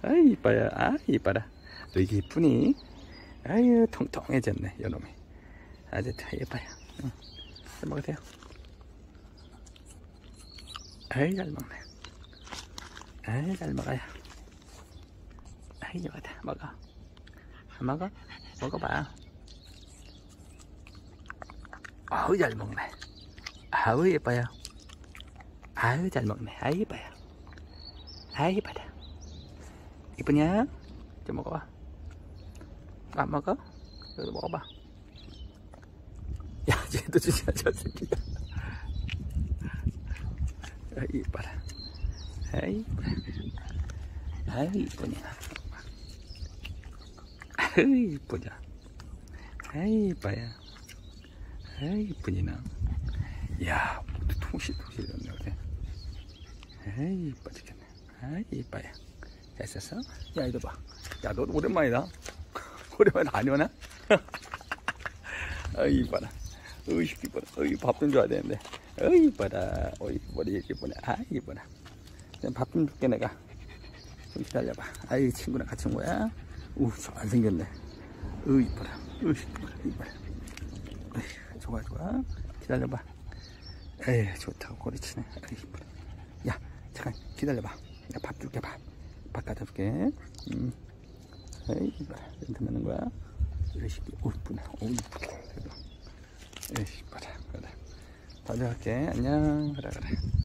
아이 이뻐요. 아 이뻐라. 너 이게 이쁘니? 아유 통통해졌네 요놈이. 아주 다 예뻐요. 응. 잘 먹으세요. 아이 잘 먹네. 아이 잘 먹어요. 아이 이거다 먹어. 먹어? 먹어봐. 아우 잘 먹네. 아우 예뻐요. 아유 잘 먹네. 아이 이뻐요. 아이 이뻐라. 이쁘냐? 좀 먹어봐. 안 먹어? 여기도 먹어봐. 야 쟤도 진짜 저 새끼가. 아이 이뻐라. 아이 이뻐라. 아이 이쁘냐. 아이 이쁘냐. 아이 이뻐요. 아이 이쁘니 너. 야 모두 통실통실했네 그래. 아이 이뻐 죽겠네. 아이 이뻐요. 잘 썼어? 야 이거 봐. 야 너도 오랜만이다. 오랜만에 안 오나? 아이 이뻐라. 어이 이뻐라. 어이 밥 좀 줘야 되는데. 어이 이뻐라. 어이 머리 이렇게 이쁘네. 아이 이뻐라. 밥 좀 줄게 내가. 좀 기다려봐. 아이 친구랑 같이 온 거야? 우 잘생겼네. 어이 이뻐라. 어이 이뻐라. 이뻐라. 어이 좋아 좋아. 기다려봐. 에이 좋다고 꼬리치네. 어이 이뻐라. 야 잠깐 기다려봐. 내가 밥 줄게. 밥 갖다 줄게. 에이 이뻐라. 렌트 맞는 거야? 이 새끼. 오 이쁘네. 오 이쁘다. 에이 이뻐라. 그래. 가져갈게. 안녕. 그래.